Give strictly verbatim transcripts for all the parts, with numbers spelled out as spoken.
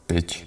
bitch.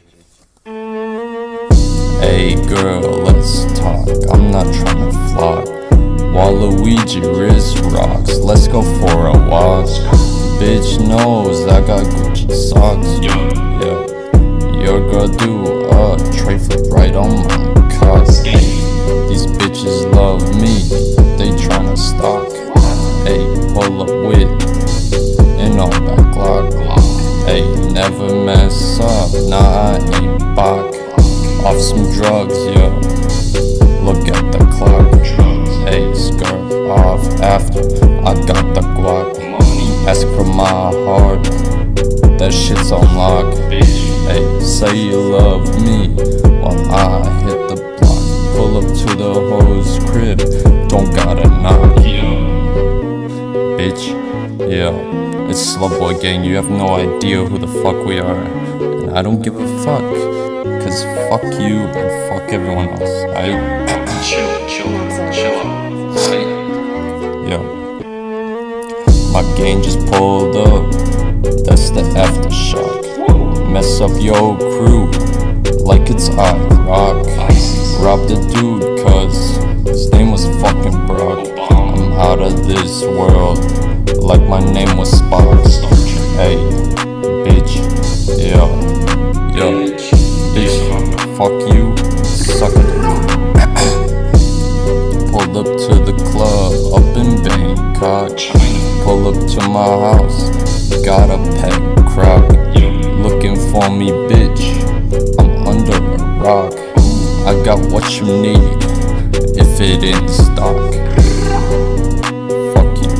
Hey girl, let's talk, I'm not tryna flock. Waluigi wrist rocks, let's go for a walk. Bitch knows I got Gucci socks. Yeah, your girl do a tray flip right on my cock. Hey, these bitches love me, they tryna stalk. Hey, pull up with an all back Glock. Hey, never mess up, nah I ain't Bach. Off some drugs, yeah, look at the clock. Hey, skirt off after I got the guac. Ask for my heart, that shit's on lock. Hey, say you love me while I hit the block. Pull up to the hoe's crib, don't gotta knock. Bitch, yeah, it's Slutboy Gang, you have no idea who the fuck we are. And I don't give a fuck, cause fuck you and fuck everyone else. I chill, chill, chill. Yo, my gang just pulled up, that's the aftershock. Mess up your crew like it's I rock. Robbed a dude cause his name was fucking Brock. I'm out of this world like my name was Spock. Hey, bitch, yo, yo, bitch, fuck you, suck it. Pulled up to the club up in Bangkok. Pull up to my house, got a pet croc. Looking for me, bitch, I'm under a rock. I got what you need, if it in stock. Fuck you.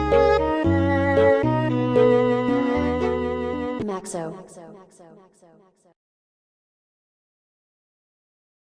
Maxo.